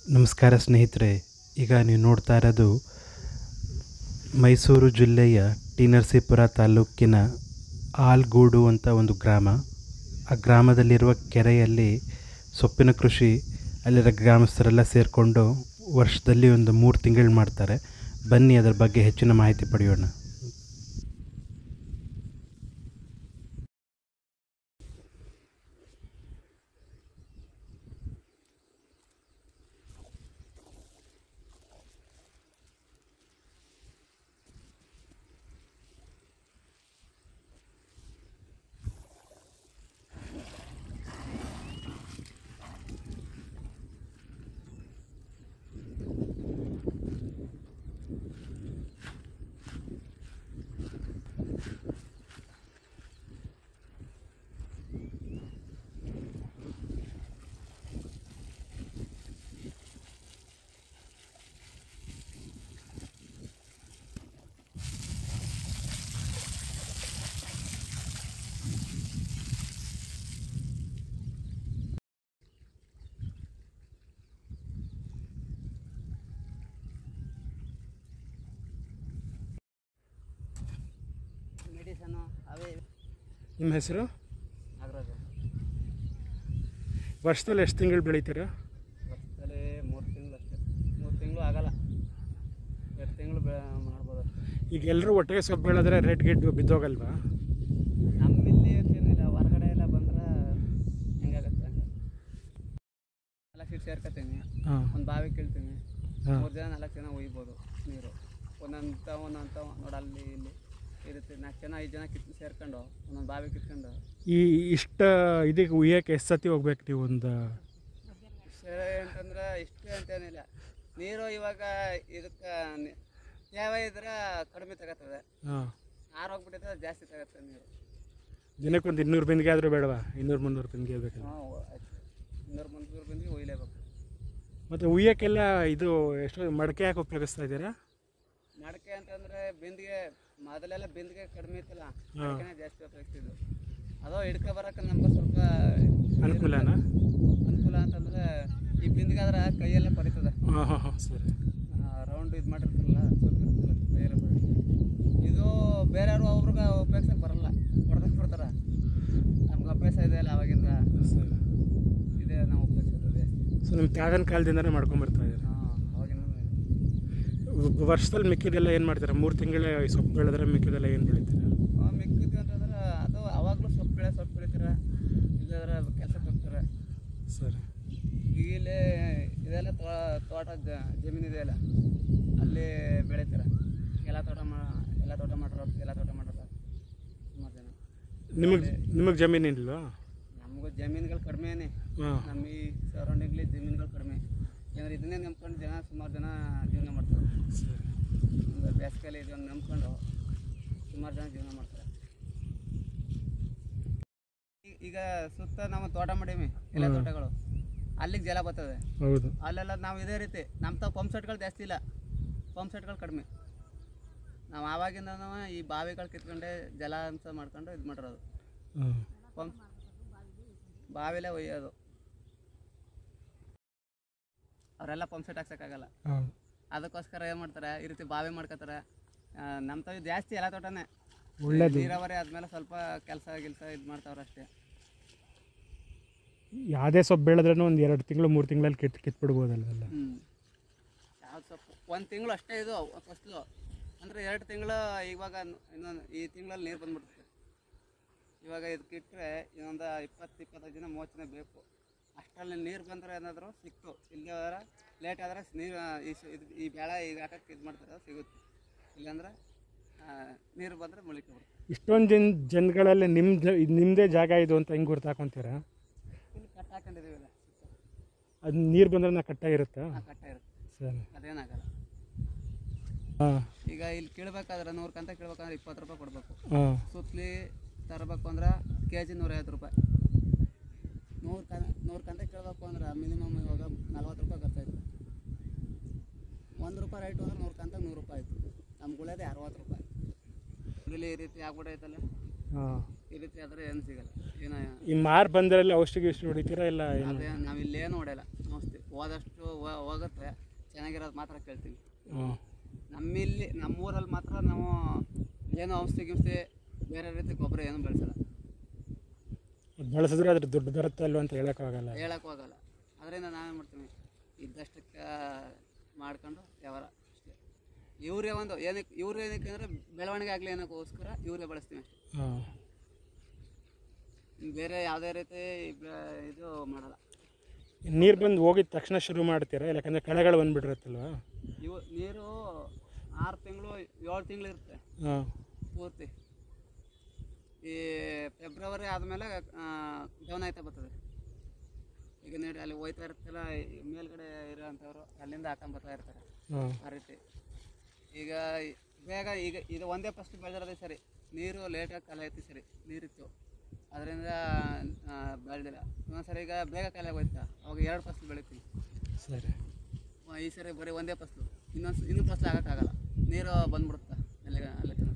ನಮಸ್ಕಾರ ಸ್ನೇಹಿತರೆ. ಈಗ ನೀವು ನೋಡ್ತಾ ಇರೋದು ಮೈಸೂರು ಜಿಲ್ಲೆಯ ಟಿ ನರಸೀಪುರ ತಾಲೂಕಿನ ಆಲ್ಗೂಡು ಅಂತ ಒಂದು ಗ್ರಾಮ. ಆ ಗ್ರಾಮದಲ್ಲಿರುವ ಕೆರೆಯಲ್ಲಿ ಸೊಪ್ಪಿನ ಕೃಷಿ ಅಲ್ಲಿರೋ ಗ್ರಾಮಸ್ಥರೆಲ್ಲ ಸೇರಿಕೊಂಡು ವರ್ಷದಲ್ಲಿ ಒಂದು 3 ತಿಂಗಳು ಮಾಡ್ತಾರೆ. ಬನ್ನಿ ಅದರ ಬಗ್ಗೆ ಹೆಚ್ಚಿನ ಮಾಹಿತಿ ಪಡೆಯೋಣ. ನಿಮ್ಮ ಹೆಸರು? ನಾಗರಾಜ. ವರ್ಷದಲ್ಲಿ ಎಷ್ಟು ತಿಂಗಳು ಬೆಳಿತೀರಾ? ವರ್ಷದಲ್ಲಿ 3 ತಿಂಗಳು ಅಷ್ಟೇ. 3 ತಿಂಗಳು ಆಗಲ್ಲ, 2 ತಿಂಗಳು ಮಾಡ್ಬೋದು. ಈಗ ಎಲ್ಲರೂ ಒಟ್ಟಿಗೆ ಸೊಪ್ಪು ಬೆಳೆದ್ರೆ ರೇಟ್ ಗಿಟ್ ಬಿದ್ದೋಗಲ್ವಾ? ನಮ್ಮಲ್ಲಿ ಏನಿಲ್ಲ, ಹೊರಗಡೆ ಎಲ್ಲ ಬಂದ್ರೆ ಹೆಂಗಾಗತ್ತೆ ಹಂಗೆ ಎಲ್ಲ ಸೀಟ್ ಸೇರ್ಕೊತೀನಿ. ಒಂದು ಬಾವಿ ಕೇಳ್ತೀನಿ, 3 ಜನ 4 ಜನ ಒಯ್ಬೋದು ನೀರು. ಒಂದೊಂದು ನೋಡಲ್ಲಿ ಇಲ್ಲಿ ಇರುತ್ತೆ. 4 ಜನ 5 ಜನ ಸೇರ್ಕೊಂಡು ಒಂದೊಂದು ಬಾವಿ ಕಿತ್ಕೊಂಡು ಇಷ್ಟ ಇದಕ್ಕೆ ಉಯ್ಯಕ್ಕೆ ಎಷ್ಟು ಸತಿ ಹೋಗ್ಬೇಕು ನೀವು? ಒಂದು ಸರಿ ಅಂತಂದ್ರೆ ಇಷ್ಟೇ ಅಂತೇನಿಲ್ಲ. ನೀರು ಇವಾಗ ಇದಕ್ಕೆ ತೇವ ಇದ್ರೆ ಕಡಿಮೆ ತಗೋತದೆ, ಆರೋಗ್ಬಿಟ್ಟಿದ್ರೆ ಜಾಸ್ತಿ ತಗೋತದೆ ನೀರು. ದಿನಕ್ಕೆ ಒಂದು 200 ಬಿಂದಿಗೆ ಆದರೂ ಬೇಡವಾ? 200-300 ಬಿಂದಿಗೆ ಬೇಕು. 200-300 ಬಿಂದಿಗೆ ಒಯ್ಲೇಬೇಕು. ಮತ್ತು ಉಯ್ಯಕ್ಕೆಲ್ಲ ಇದು ಎಷ್ಟು ಮಡಕೆ ಯಾಕೆ ಉಪಯೋಗಿಸ್ತಾ ಇದ್ದೀರಾ? ಮಡಕೆ ಅಂತಂದರೆ ಬಿಂದಿಗೆ ಮೊದಲೆಲ್ಲ ಬಿಂದಿಗೆ ಕಡಿಮೆ ಇತ್ತಲ್ಲ, ಮಡಕೆನೇ ಜಾಸ್ತಿ ಉಪಯೋಗಿಸ್ತಿದ್ದು. ಅದು ಹಿಡ್ಕೊ ಬರೋಕೆ ನಮ್ಗೆ ಸ್ವಲ್ಪ ಅನುಕೂಲ ಅಂತಂದರೆ ಈ ಬಿಂದಿಗೆ ಆದ್ರೆ ಕೈಯೆಲ್ಲ ಪರಿತದೆ. ಸರಿ. ರೌಂಡ್ ಇದು ಮಾಡಿರ್ತಾರಲ್ಲ, ಸ್ವಲ್ಪ ಇರ್ತಲ್ಲ, ಕೈಯೆಲ್ಲ ಪರೀತದೆ. ಇದು ಬೇರೆಯವರು ಒಬ್ರಿಗೆ ಉಪಯೋಗಿಸೋಕೆ ಬರಲ್ಲ, ಹೊಡೆದಕ್ಕೆ ಕೊಡ್ತಾರೆ. ನಮ್ಗೆ ಅಭ್ಯಾಸ ಇದೆ ಅಲ್ಲ ಅವಾಗಿಂದ, ಇದೇ ನಾವು ಉಪಯೋಗಿಸೋದು ಜಾಸ್ತಿ. ಸೊ ನಿಮ್ಮ ತಾತನ ಕಾಲದಿಂದನೇ ಮಾಡ್ಕೊಂಬರ್ತಾ ಇದ್ದೀರಾ? ಅವಾಗಿಂದ ವರ್ಷದಲ್ಲಿ ಮಿಕ್ಕಿದೆಲ್ಲ ಏನು ಮಾಡ್ತೀರಾ? 3 ತಿಂಗಳೇ ಸೊಪ್ಪು ಬೆಳೆದ್ರೆ ಮಿಕ್ಕಿದೆಲ್ಲ ಏನು ಬೆಳಿತೀರಾ? ಮಿಕ್ಕಿದ್ದು ಅಂತಂದ್ರೆ ಅದು ಅವಾಗಲೂ ಸೊಪ್ಪು ಬೆಳಿತಾರೆ, ಇಲ್ಲದ್ರೆ ಕೆಲಸಕ್ಕೆ ಹೋಗ್ತಾರೆ. ಸರಿ. ಇಲ್ಲಿ ಇದೆಲ್ಲ ತೋಟ ಜಮೀನು ಇದೆಯಲ್ಲ, ಅಲ್ಲಿ ಬೆಳಿತಾರೆ. ಎಲ್ಲ ತೋಟ ಮಾಡ್ತಾರೆ ಸುಮಾರು ಜನ. ನಿಮಗೆ ಜಮೀನು ಇಲ್ವಾ? ನಮಗೂ ಜಮೀನುಗಳು ಕಡಿಮೆನೇ. ನಮ್ಮ ಈ ಸರೌಂಡಿಂಗ್ಲಿ ಜಮೀನುಗಳು ಕಡಿಮೆ. ಯಾಕಂದ್ರೆ ಇದನ್ನೇ ನಂಬ್ಕೊಂಡು ಸುಮಾರು ಜನ ಜೀವನ ಮಾಡ್ತಾರೆ. ಬೇಸಿಗೆಯಲ್ಲಿ ಇದನ್ನು ನಂಬ್ಕೊಂಡು ಸುಮಾರು ಜನ ಜೀವನ ಮಾಡ್ತಾರೆ. ಈಗ ಸುತ್ತ ನಾವು ತೋಟ ಮಾಡೀವಿ, ಎಲ್ಲ ತೋಟಗಳು, ಅಲ್ಲಿಗೆ ಜಲ ಬರ್ತದೆ. ಹೌದು. ಅಲ್ಲೆಲ್ಲ ನಾವು ಇದೇ ರೀತಿ ನಮ್ಮ ಪಂಪ್ ಸೆಟ್ಗಳು ಜಾಸ್ತಿ ಇಲ್ಲ, ಪಂಪ್ ಸೆಟ್ಗಳು ಕಡಿಮೆ. ನಾವು ಆವಾಗಿಂದ ಈ ಬಾವಿಗಳು ಕಿತ್ಕೊಂಡೆ ಜಲ ಅಂತ ಮಾಡ್ಕೊಂಡು ಇದು ಮಾಡಿರೋದು. ಪಂಪ್ ಬಾವಿಲೇ ಒಯ್ಯೋದು. ಅವರೆಲ್ಲ ಪಂಪ್ ಸೆಟ್ ಹಾಕ್ಸೋಕ್ಕಾಗಲ್ಲ, ಅದಕ್ಕೋಸ್ಕರ ಏನು ಮಾಡ್ತಾರೆ, ಈ ರೀತಿ ಬಾವಿ ಮಾಡ್ಕೋತಾರೆ. ನಮ್ಮ ತಾವು ಜಾಸ್ತಿ ಎಲ್ಲ ತೋಟನೇ ಒಳ್ಳೆಯದು. ನೀರಾವರಿ ಆದಮೇಲೆ ಸ್ವಲ್ಪ ಕೆಲಸ ಇದು ಮಾಡ್ತಾವ್ರೆ ಅಷ್ಟೇ. ಯಾವುದೇ ಸೊಪ್ಪು ಬೆಳೆದ್ರೂ ಒಂದು 2 ತಿಂಗಳು 3 ತಿಂಗಳಲ್ಲಿ ಕಿತ್ಬಿಡ್ಬೋದಲ್ವಲ್ಲ? ಯಾವ್ದು ಸೊಪ್ಪು 1 ತಿಂಗಳು ಅಷ್ಟೇ. ಇದು ಫಸ್ಲು ಅಂದರೆ 2 ತಿಂಗಳು. ಇವಾಗ ಇನ್ನೊಂದು ಈ ತಿಂಗಳಲ್ಲಿ ನೀರು ಬಂದ್ಬಿಡ್ತದೆ. ಇವಾಗ ಇದು ಕಿಟ್ಟರೆ ಇನ್ನೊಂದು 20-25 ದಿನ 30 ದಿನ ಬೇಕು. ಅಷ್ಟರಲ್ಲಿ ನೀರು ಬಂದರೆ ಏನಾದರೂ ಸಿಕ್ತು, ಇಲ್ಲದ್ರೆ ಲೇಟ್ ಆದರೆ ನೀರು ಈ ಬೆಳೆ ಈಗ ಹಾಕಕ್ಕೆ ಇದು ಮಾಡ್ತಾರೆ, ಸಿಗುತ್ತೆ. ಇಲ್ಲಾಂದ್ರೆ ನೀರು ಬಂದರೆ ಮೊಳಕೆ ಬರುತ್ತೆ. ಇಷ್ಟೊಂದು ಜನಗಳಲ್ಲಿ ನಿಮ್ಮದೇ ಜಾಗ ಇದು ಅಂತ ಹೆಂಗೆ ಗುರ್ತಾಕೊಂತೀರಾ? ಇಲ್ಲಿ ಕಟ್ಟ ಹಾಕೊಂಡಿದ್ದೀವಿಲ್ಲ, ಅದು ನೀರು ಬಂದ್ರೆ ಕಟ್ಟಾಗಿರುತ್ತಾ? ಕಟ್ಟ ಇರುತ್ತೆ. ಸರಿ. ಅದೇನಾಗಲ್ಲ. ಈಗ ಇಲ್ಲಿ ಕೀಳ್ಬೇಕಾದ್ರೆ 100 ಕಂತ ಕೀಳ್ಬೇಕಂದ್ರೆ 20 ರೂಪಾಯಿ ಕೊಡಬೇಕು. ಸುತ್ತಲಿ ತರಬೇಕು ಅಂದ್ರೆ kg 150 ರೂಪಾಯಿ. 100 ಕಂತ ಕೇಳಬೇಕು ಅಂದ್ರೆ ಮಿನಿಮಮ್ ಇವಾಗ 40 ರೂಪಾಯಿ ಖರ್ಚಾಯ್ತು. 1 ರೂಪಾಯಿ ರೈಟು ಅಂದ್ರೆ 100 ಕಂತ 100 ರೂಪಾಯಿ ಆಯಿತು. ನಮ್ಗೆ ಉಳಿಯೋದೇ 60 ರೂಪಾಯಿ. ಇಲ್ಲಿ ಈ ರೀತಿ ಆಗ್ಬಿಟ್ಟೈತಲ್ಲ, ಈ ರೀತಿ ಆದರೆ ಏನು ಸಿಗಲ್ಲ. ಏನೋ ಈ ಮಾರು ಬಂದರಲ್ಲಿ ಔಷಧಿ ಹೊಡಿತೀರಾ ಇಲ್ಲ? ಅದೇ ನಾವು ಇಲ್ಲೇನು ಹೊಡೆಯಲ್ಲ. ಹೋದಷ್ಟು ಹೋಗುತ್ತೆ, ಚೆನ್ನಾಗಿರೋದು ಮಾತ್ರ ಕೇಳ್ತೀವಿ. ಹ್ಞೂ. ನಮ್ಮೂರಲ್ಲಿ ಮಾತ್ರ ನಾವು ಏನೋ ಔಷಧಿ ಗಿಂಷಧಿ ಬೇರೆ ರೀತಿ ಗೊಬ್ಬರ ಏನೂ ಬೆಳೆಸಲ್ಲ. ಬಳಸಿದ್ರೆ ಅದ್ರ ದುಡ್ಡು ಬರುತ್ತೆ ಅಲ್ವ ಅಂತ ಹೇಳೋಕ್ಕಾಗಲ್ಲ. ಹೇಳೋಕ್ಕಾಗಲ್ಲ. ಅದರಿಂದ ನಾವೇನು ಮಾಡ್ತೀವಿ, ಇದ್ದಷ್ಟಕ್ಕೆ ಮಾಡ್ಕೊಂಡು ವ್ಯವಹಾರ ಅಷ್ಟೇ. ಯೂರಿಯಾ ಏನಕ್ಕೆ ಅಂದರೆ ಬೆಳವಣಿಗೆ ಆಗಲಿ ಅನ್ನೋಕ್ಕೋಸ್ಕರ ಯೂರಿಯಾ ಬಳಸ್ತೀವಿ ಅಷ್ಟೇ. ಹಾಂ. ಬೇರೆ ಯಾವುದೇ ರೀತಿ ಇದು ಮಾಡಲ್ಲ. ನೀರು ಬಂದು ಹೋಗಿದ ತಕ್ಷಣ ಶುರು ಮಾಡ್ತೀರಾ? ಯಾಕಂದರೆ ಕಳೆಗಳು ಬಂದುಬಿಟ್ಟಿರುತ್ತಲ್ವ? ನೀರು 6 ತಿಂಗಳು 7 ತಿಂಗಳು ಇರುತ್ತೆ ಹಾಂ. ಪೂರ್ತಿ. ಈ ಫೆಬ್ರವರಿ ಆದಮೇಲೆ ಡೌನ್ ಆಯ್ತಾ ಬರ್ತದೆ. ಈಗ ನೋಡಿ ಅಲ್ಲಿ ಹೋಯ್ತಾ ಇರುತ್ತಲ್ಲ, ಮೇಲ್ಗಡೆ ಇರೋಂಥವ್ರು ಅಲ್ಲಿಂದ ಹಾಕೊಂಬರ್ತಾ ಇರ್ತಾರೆ. ಆ ರೀತಿ ಈಗ ಇದು ಒಂದೇ ಫಸ್ಟ್ ಬೆಳೆದಿರೋದೇ ಸರಿ, ನೀರು ಲೇಟಾಗಿ ಕಾಲ ಐತಿ ಸರಿ, ನೀರಿತ್ತು ಅದರಿಂದ ಬೆಳೆದಿಲ್ಲ. ಇನ್ನೊಂದ್ಸರಿ ಈಗ ಬೇಗ ಕಾಲ ಹೋಯ್ತಾ ಅವಾಗ 2 ಫಸ್ಲು ಬೆಳಿತೀವಿ. ಸರಿ. ಈ ಸರಿ ಬರೀ ಒಂದೇ ಫಸ್ಲು, ಇನ್ನೂ ಫಸ್ಲು ಆಗೋಕ್ಕಾಗಲ್ಲ, ನೀರು ಬಂದ್ಬಿಡುತ್ತಾ ಅಲ್ಲೇ